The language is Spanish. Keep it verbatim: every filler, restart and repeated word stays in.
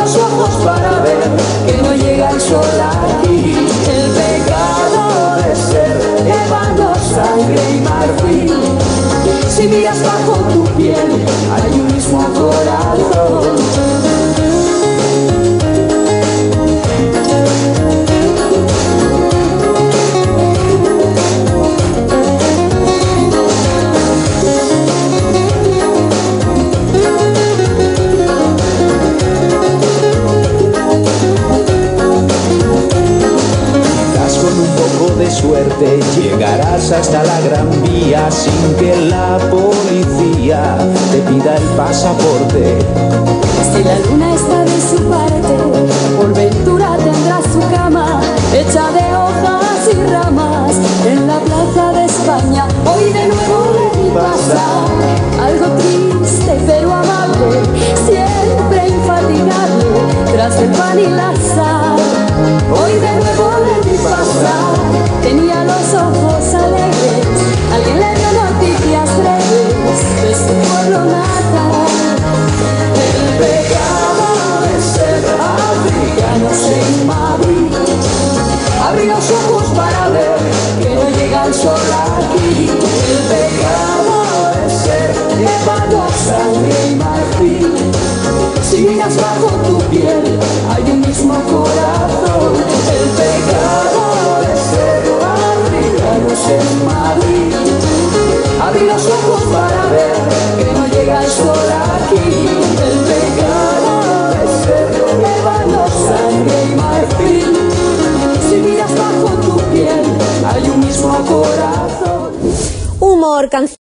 los ojos para ver que no llega el sol aquí. El pecado de ser ébano, sangre y marfil. Si miras bajo tu piel hay un mismo corazón. De suerte llegarás hasta la Gran Vía sin que la policía te pida el pasaporte. Si la luna está de su parte, por ventura tendrá su cama hecha de hojas y ramas en la plaza de España. Hoy de nuevo le vi pasar algo triste pero amable, siempre infatigable tras el pan y la sal. Hoy de nuevo le vi pasar, tenía los ojos alegres, alguien le dio noticias breves de su pueblo natal. El pecado de ser africanos en Madrid. Abrí los ojos para ver que no llega el sol aquí. El pecado de ser ébano, sangre y marfil. Si miras bajo tu piel hay un mismo corazón. El pecado de ser africanos en Madrid. Abrí los ojos para ver que no llega el sol aquí. El pecado de ser ébano, sangre y marfil. Si miras bajo tu piel hay un mismo corazón. Humor, canción.